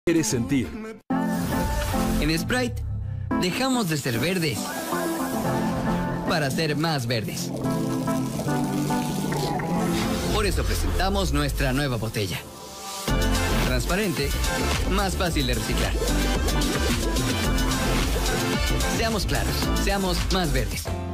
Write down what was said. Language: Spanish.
quieres sentir. En Sprite, dejamos de ser verdes para ser más verdes. Por eso presentamos nuestra nueva botella. Transparente, más fácil de reciclar. Seamos claros, seamos más verdes.